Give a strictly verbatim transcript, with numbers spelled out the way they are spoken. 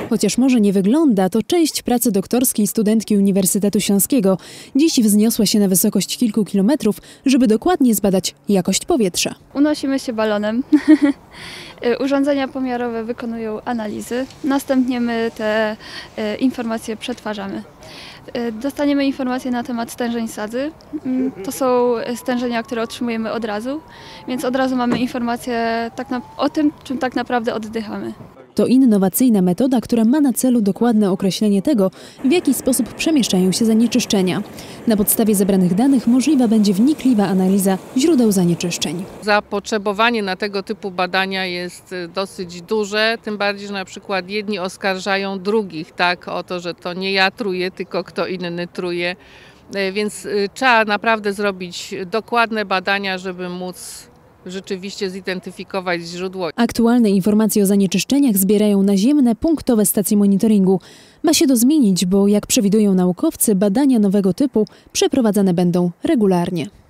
Chociaż może nie wygląda, to część pracy doktorskiej studentki Uniwersytetu Śląskiego dziś wzniosła się na wysokość kilku kilometrów, żeby dokładnie zbadać jakość powietrza. Unosimy się balonem. Urządzenia pomiarowe wykonują analizy. Następnie my te informacje przetwarzamy. Dostaniemy informacje na temat stężeń sadzy. To są stężenia, które otrzymujemy od razu, więc od razu mamy informacje tak na, o tym, czym tak naprawdę oddychamy. To innowacyjna metoda, która ma na celu dokładne określenie tego, w jaki sposób przemieszczają się zanieczyszczenia. Na podstawie zebranych danych możliwa będzie wnikliwa analiza źródeł zanieczyszczeń. Zapotrzebowanie na tego typu badania jest dosyć duże, tym bardziej, że na przykład jedni oskarżają drugich tak, o to, że to nie ja truję, tylko kto inny truje. Więc trzeba naprawdę zrobić dokładne badania, żeby móc rzeczywiście zidentyfikować źródło. Aktualne informacje o zanieczyszczeniach zbierają naziemne, punktowe stacje monitoringu. Ma się to zmienić, bo jak przewidują naukowcy, badania nowego typu przeprowadzane będą regularnie.